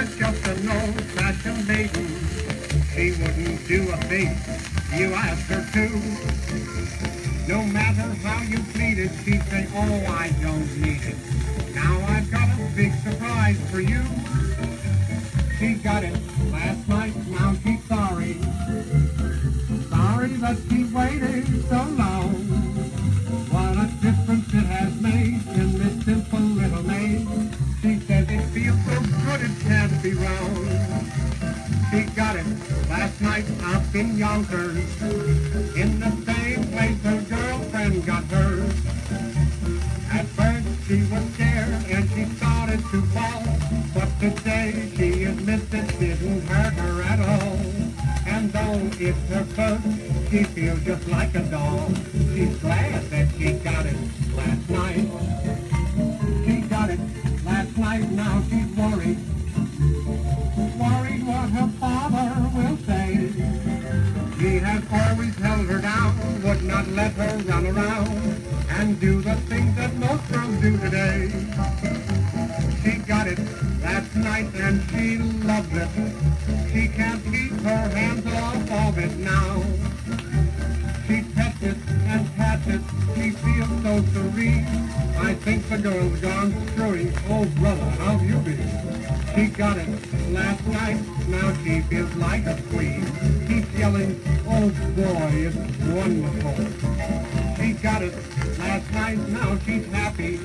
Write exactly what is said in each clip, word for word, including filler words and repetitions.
was just an old-fashioned maiden. She wouldn't do a thing you asked her to. No matter how you pleaded, she'd say, oh, I don't need it. Now I've got a big surprise for you. She got it last night, now she's sorry. Sorry that she waited so long. What a difference it has made in this simple little maid. She says it feels so good it can't be wrong. She got it last night up in Yonkers, in the same place her girlfriend got hers. At first she was scared and she started to fall, but today she admits it didn't hurt her at all. And though it's her first, she feels just like a doll. She's glad that she got it last night. She got it last night, now she's worried. Worried what her father will say. He has always held her down, would not let her run around and do the things that most girls do today. She got it last night and she loves it. She can't keep her hands off of it now. She pets it and pats it, she feels so serene. I think the girl's gone screwy. Oh brother, how've you been? She got it last night, now she feels like a queen. Keeps yelling, oh boy, it's wonderful. She got it last night, now she's happy.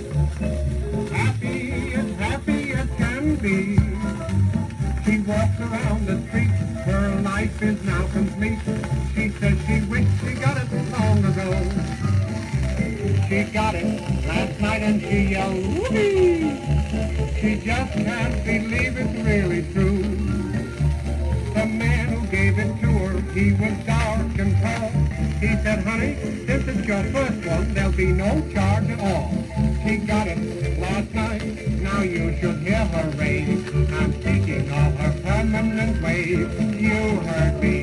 Happy as happy as can be. She walks around the street, her life is now complete. She says she wished she got it long ago. She got it last night and she yelled, whoopee! She just can't believe it's really true. The man who gave it to her, he was dark and tall. He said, honey, since it's your first one, there'll be no charge at all. She got it last night, now you should hear her rave. I'm speaking of her permanent wave. You heard me.